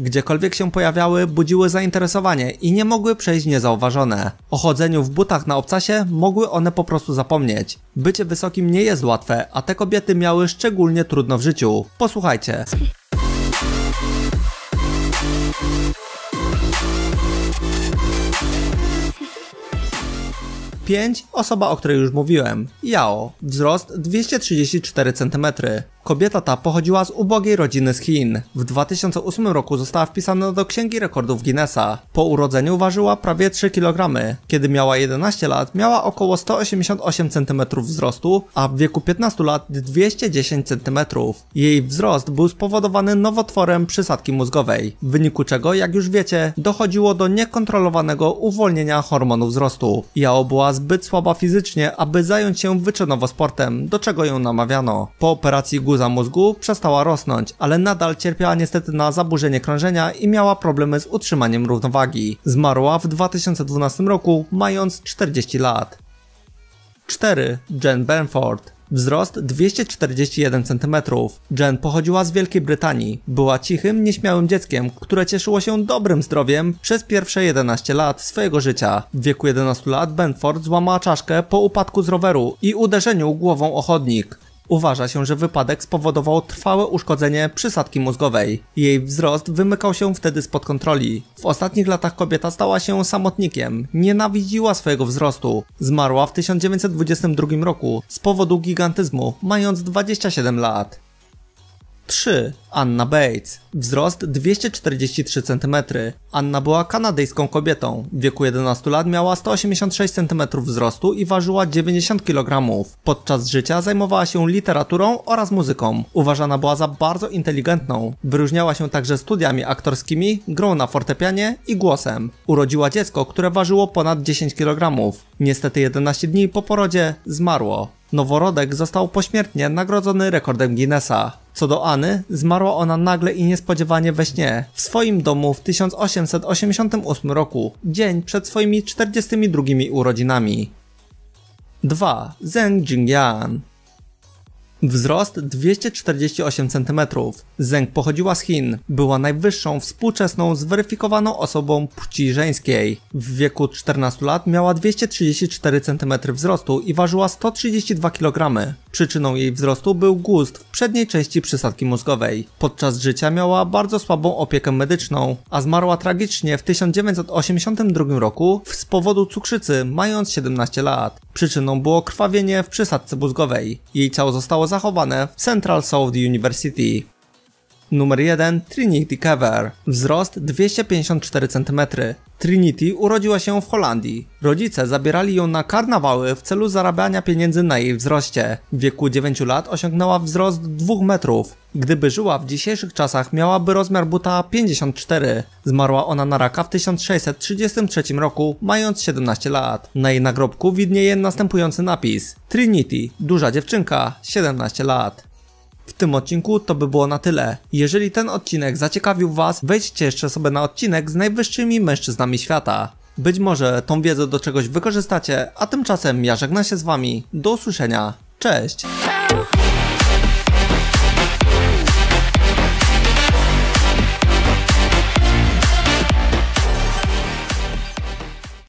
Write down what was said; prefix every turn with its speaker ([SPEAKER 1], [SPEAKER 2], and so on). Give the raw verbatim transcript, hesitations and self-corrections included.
[SPEAKER 1] Gdziekolwiek się pojawiały, budziły zainteresowanie i nie mogły przejść niezauważone. O chodzeniu w butach na obcasie mogły one po prostu zapomnieć. Bycie wysokim nie jest łatwe, a te kobiety miały szczególnie trudno w życiu. Posłuchajcie. pięć. Osoba, o której już mówiłem. Yao. Wzrost dwieście trzydzieści cztery centymetry. Kobieta ta pochodziła z ubogiej rodziny z Chin. W dwa tysiące ósmym roku została wpisana do Księgi Rekordów Guinnessa. Po urodzeniu ważyła prawie trzy kilogramy. Kiedy miała jedenaście lat, miała około sto osiemdziesiąt osiem centymetrów wzrostu, a w wieku piętnastu lat dwieście dziesięć centymetrów. Jej wzrost był spowodowany nowotworem przysadki mózgowej, w wyniku czego, jak już wiecie, dochodziło do niekontrolowanego uwolnienia hormonu wzrostu. Yao była zbyt słaba fizycznie, aby zająć się wyczynowo sportem, do czego ją namawiano. Po operacji guza mózgu przestała rosnąć, ale nadal cierpiała niestety na zaburzenie krążenia i miała problemy z utrzymaniem równowagi. Zmarła w dwa tysiące dwunastym roku, mając czterdzieści lat. cztery. Jen Benford. Wzrost dwieście czterdzieści jeden centymetrów. Jen pochodziła z Wielkiej Brytanii. Była cichym, nieśmiałym dzieckiem, które cieszyło się dobrym zdrowiem przez pierwsze jedenaście lat swojego życia. W wieku jedenastu lat Benford złamała czaszkę po upadku z roweru i uderzeniu głową o chodnik. Uważa się, że wypadek spowodował trwałe uszkodzenie przysadki mózgowej. Jej wzrost wymykał się wtedy spod kontroli. W ostatnich latach kobieta stała się samotnikiem, nienawidziła swojego wzrostu. Zmarła w tysiąc dziewięćset dwudziestym drugim roku z powodu gigantyzmu, mając dwadzieścia siedem lat. trzy. Anna Bates. Wzrost dwieście czterdzieści trzy centymetry. Anna była kanadyjską kobietą. W wieku jedenastu lat miała sto osiemdziesiąt sześć centymetrów wzrostu i ważyła dziewięćdziesiąt kilogramów. Podczas życia zajmowała się literaturą oraz muzyką. Uważana była za bardzo inteligentną. Wyróżniała się także studiami aktorskimi, grą na fortepianie i głosem. Urodziła dziecko, które ważyło ponad dziesięć kilogramów. Niestety jedenaście dni po porodzie zmarło. Noworodek został pośmiertnie nagrodzony rekordem Guinnessa. Co do Anny, zmarła ona nagle i niespodziewanie we śnie, w swoim domu w tysiąc osiemset osiemdziesiątym ósmym roku, dzień przed swoimi czterdziestymi drugimi urodzinami. dwa. Zheng Jingyan. Wzrost dwieście czterdzieści osiem centymetrów. Zheng pochodziła z Chin. Była najwyższą współczesną zweryfikowaną osobą płci żeńskiej. W wieku czternastu lat miała dwieście trzydzieści cztery centymetry wzrostu i ważyła sto trzydzieści dwa kilogramy. Przyczyną jej wzrostu był gust w przedniej części przysadki mózgowej. Podczas życia miała bardzo słabą opiekę medyczną, a zmarła tragicznie w tysiąc dziewięćset osiemdziesiątym drugim roku z powodu cukrzycy, mając siedemnaście lat. Przyczyną było krwawienie w przysadce mózgowej. Jej ciało zostało zachowane w Central South University. Numer jeden. Trinity Kever. Wzrost dwieście pięćdziesiąt cztery centymetry. Trinity urodziła się w Holandii. Rodzice zabierali ją na karnawały w celu zarabiania pieniędzy na jej wzroście. W wieku dziewięciu lat osiągnęła wzrost dwóch metrów. Gdyby żyła w dzisiejszych czasach, miałaby rozmiar buta pięćdziesiąt cztery. Zmarła ona na raka w tysiąc sześćset trzydziestym trzecim roku, mając siedemnaście lat. Na jej nagrobku widnieje następujący napis: Trinity, duża dziewczynka, siedemnaście lat. W tym odcinku to by było na tyle. Jeżeli ten odcinek zaciekawił Was, wejdźcie jeszcze sobie na odcinek z najwyższymi mężczyznami świata. Być może tą wiedzę do czegoś wykorzystacie, a tymczasem ja żegnam się z Wami. Do usłyszenia. Cześć!